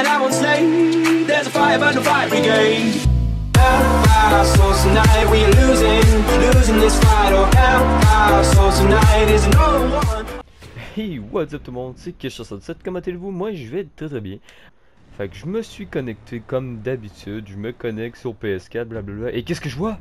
And I won't slay, there's a fire burn the fire brigade. Our souls tonight, we are losing this fight. Oh, our souls tonight is no one. Hey, what's up tout le monde, c'est Kesh67, comment allez-vous? Moi je vais très bien. Fait que je me suis connecté comme d'habitude, je me connecte sur PS4, blablabla, et qu'est-ce que je vois?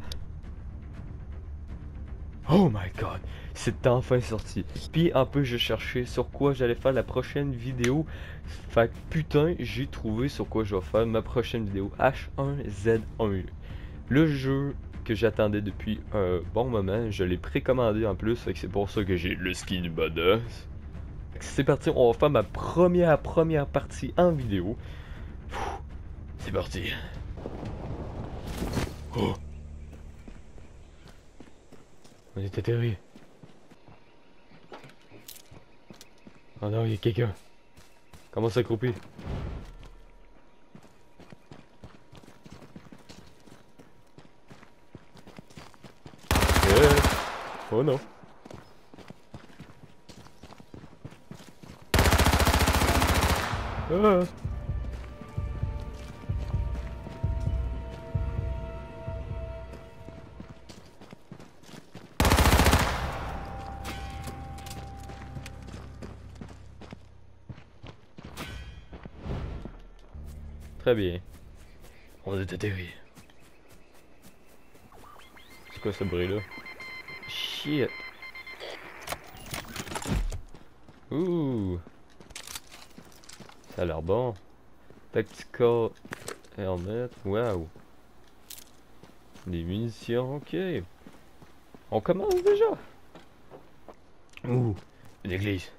Oh my god, c'est enfin sorti. Puis un peu je cherchais sur quoi j'allais faire la prochaine vidéo. Fait que putain, j'ai trouvé sur quoi je vais faire ma prochaine vidéo, H1Z1. Le jeu que j'attendais depuis un bon moment, je l'ai précommandé en plus, fait que c'est pour ça que j'ai le skin badass. C'est parti, on va faire ma première partie en vidéo. C'est parti. Oh. On est atterri. Oh non, il y a quelqu'un. Comment s'accroupir? Oh non. Ah. Très bien. On est atterri. C'est quoi ce bruit là? Shit. Ouh. Ça a l'air bon. Tactical helmet. Waouh. Des munitions. Ok. On commence déjà. Ouh. Une église.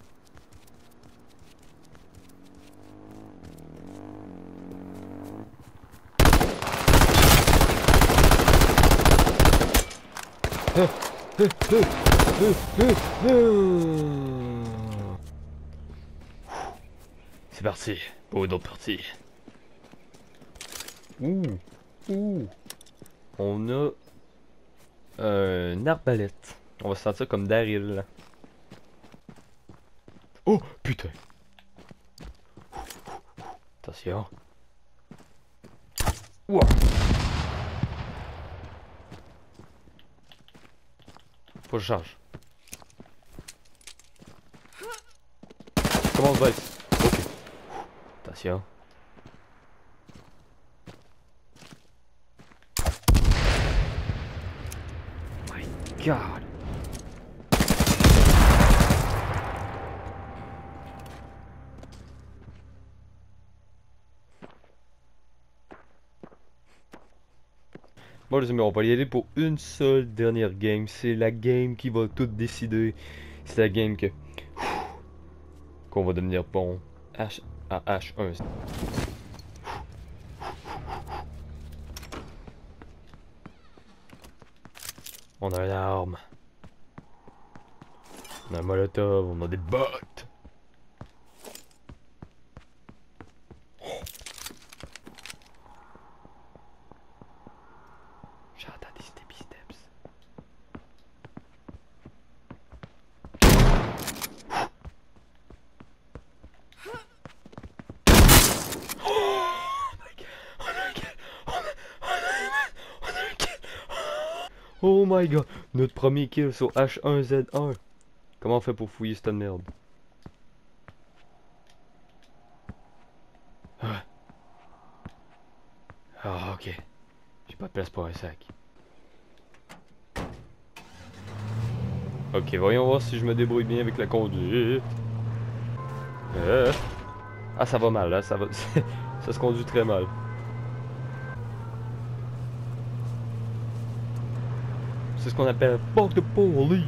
C'est parti pour une autre partie. Ouh. On a une arbalète. On va se sentir comme Daryl. Oh putain. Attention. Wow. Faut que je charge. Comment on va? Ok. Attention. My god. Bon les amis, on va y aller pour une seule dernière game. C'est la game qui va tout décider. C'est la game que qu'on va devenir bon à H1. On a une arme. On a un molotov, on a des bottes. J'entends des steppy steps. Oh my god, notre premier kill sur H1Z1. Comment on fait pour fouiller cette merde? Ah, ok. J'ai pas de place pour un sac. Ok, voyons voir si je me débrouille bien avec la conduite. Ah, ça va mal, là, ça va... ça se conduit très mal. C'est ce qu'on appelle fuck the police.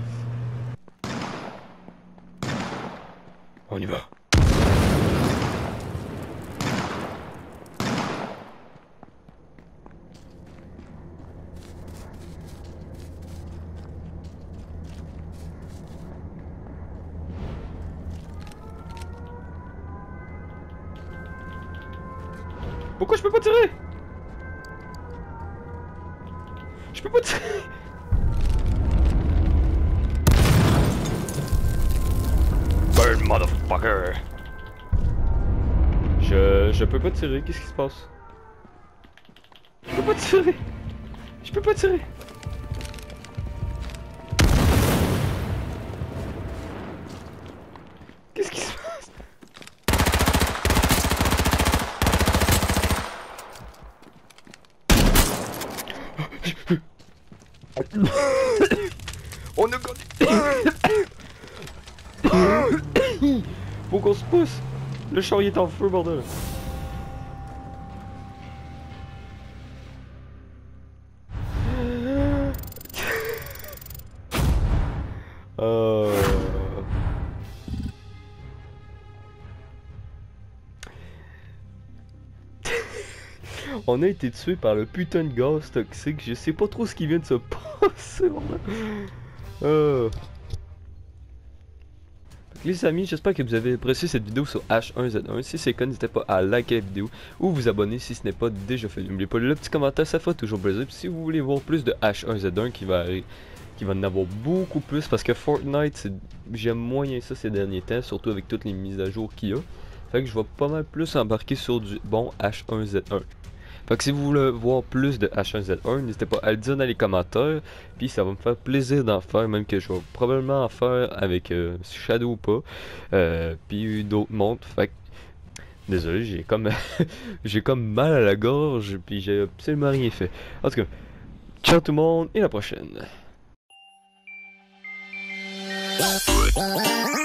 On y va. Pourquoi je peux pas tirer? Je peux pas tirer. Burn, motherfucker. Je peux pas tirer, qu'est-ce qui se passe? Je peux pas tirer! Je peux pas tirer! Qu'est-ce qui se passe? On a gagné! Faut qu'on se pousse! Le char il est en feu, bordel! On a été tué par le putain de gaz toxique, je sais pas trop ce qui vient de se passer, bordel. Les amis, j'espère que vous avez apprécié cette vidéo sur H1Z1. Si c'est le cas, n'hésitez pas à liker la vidéo ou vous abonner si ce n'est pas déjà fait. N'oubliez pas le petit commentaire, ça fait toujours plaisir. Puis si vous voulez voir plus de H1Z1 qui va en avoir beaucoup plus parce que Fortnite, j'aime moyen ça ces derniers temps, surtout avec toutes les mises à jour qu'il y a. Fait que je vais pas mal plus embarquer sur du bon H1Z1. Fait que si vous voulez voir plus de H1Z1, n'hésitez pas à le dire dans les commentaires. Puis ça va me faire plaisir d'en faire, même que je vais probablement en faire avec Shadow ou pas. Puis d'autres montres. Fait que désolé, j'ai comme j'ai comme mal à la gorge. Puis j'ai absolument rien fait. En tout cas, ciao tout le monde et à la prochaine.